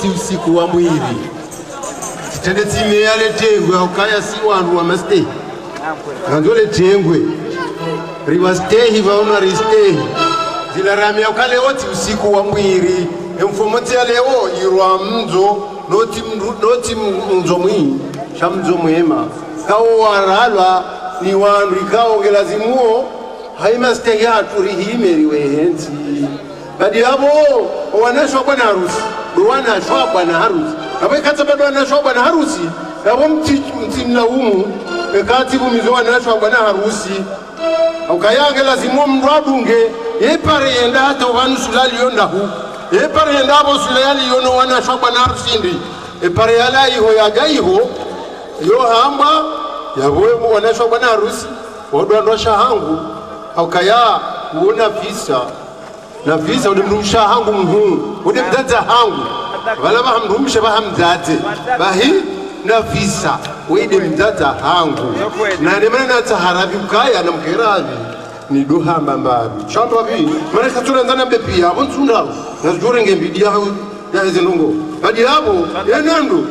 oti usiku wa mwiri tende time yale tengwe ukaya si wantu wa mastay ngandole tengwe riwa stay vaona ristay zilaramia ukale oti usiku wa mwiri emfomoti ya leo irwa mzo noti mzo mwi shamzo mwema kao waralwa ni wantu ikao gelazimuo haima stay hatu rihimeri wehenzi badi abo wanashwa bwana harusi wanashwa bwana harusi abai kata bado wanashwa bwana harusi abo mtimlaumu ekati bumizo wanashwa bwana harusi ukayanga lazima mradunge epare yenda hata wanu sulali yonda hu epare yenda abo sulali yono wanashwa bwana harusi ndi epare yala iho yagaiho yo hamba yabo wanashwa bwana harusi wadwa shahangu ukaya uona visa na visa udimrumsha hangu mhungu udimdata hangu wala bahamrumsha bahamdate bahi na visa udimdata hangu na nemana na taharabi ukaya na mkerabi ni duhamba mbabi chanto wabi mana katura nzana mbepia abonsunda na zjure ngembidi ya zinongo badi habo yenando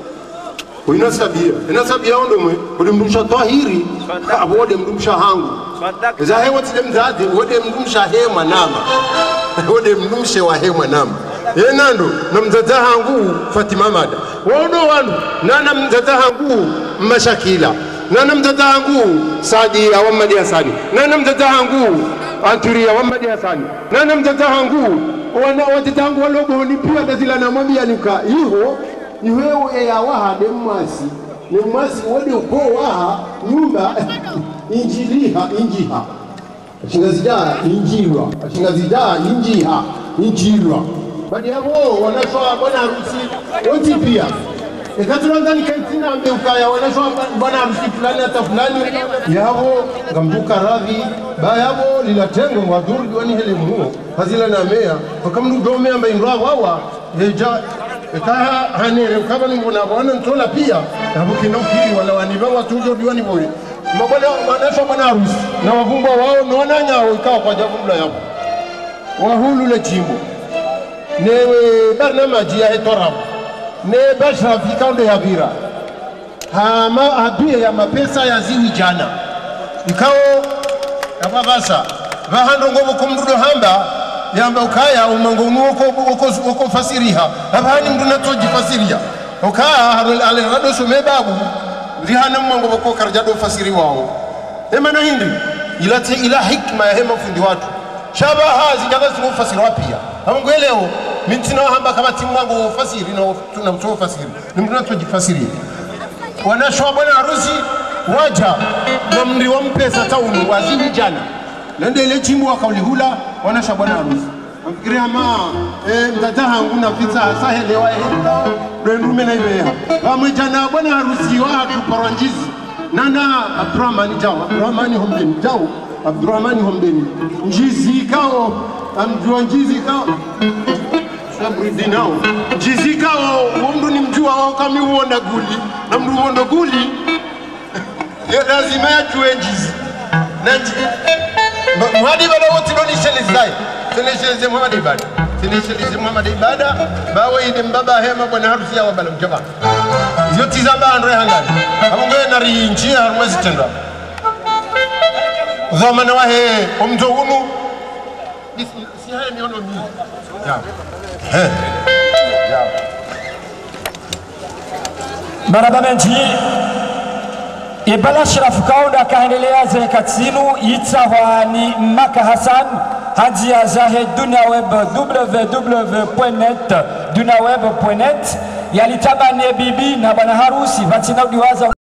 inasabia ondo mwe udimrumsha tahiri abo udimrumsha hangu za hewa tidemdade udimrumsha hema nama ode mnumshe wa hemwa nama yenando na mzata hangu Fatima Mada wono wanu nana mzata hangu Mashakila nana mzata hangu Saadi Awamadi Hasani nana mzata hangu Anturi Awamadi Hasani nana mzata hangu wana watata hangu walogo ni pia dazila na mwambia nika iho ya waha demwasi ni mwasi wode uko waha nyumba injiha Ashingazida injilwa ashingazida injilwa badi hapo wanashwa bwana harusi wote pia ekatulanga nikantina ambe ukaya wanashwa bwana harusi fulani hata fulani yabo ngambuka radhi bayabo lilatengo wadhuru diwani hele muo hazila na mea wakamnudome ambe indrawa wawa yeja ekaya hanere kama nimbona bwana ntola pia hapo kinokiri wala waniba watujo diwani bole mabwana wanashwa bwana harusi na wavumba wao naona nyao ikawa kwa jabula yapo wahulu le jimbo newe barnamaji ya etorabu ne bashrafi kaunde ya vira hama abie ya mapesa ya ziwi jana ikao ababasa bahando ngobo kumdudo hamba yamba ukaya umangonu uko fasiriha abani mduna toji fasiria ukaya ale rado sumebabu rihana mwango bako karjado fasiri wao ema na hindi ila hikma ya hema fundi watu shabaha zijaga simu fasiri wapia hamungu leo mintina hamba kama timu wangu fasiri na tunamtoa fasiri ni mduna toji fasiri wanashwa bwana harusi waja na mri wa mpesa taunu waziwi jana nende ile timu wakaulihula wanashwa bwana harusi mfikiria mtata hangu na pizza sahelewa henda rendume na ibeha pamejana bwana harusi watu paranjizi nana Abdurrahmani Hombeni njizi kao amjua njizi kao sabri nao njizi kao mndu ni mjua wao kama uona guli na mndu uona guli lazima yajue njizi nanji mwadi bado wote doni shelizai Teneshelize Muhammad ibada bawe ide mbaba hema bwana harusi ya wabala mjaba yote zamba andre hangani abongoye nari njia harumezi tenda zamana wahe omzo unu si haya miono mimi ya barabamenti ibala Sharaf Kaunda kaendelea zekatinu itawani Maka Hassan hadi ya Zahe Dunaweb www.dunaweb.net yalitabane bibi na bwana harusi vatina udiwaza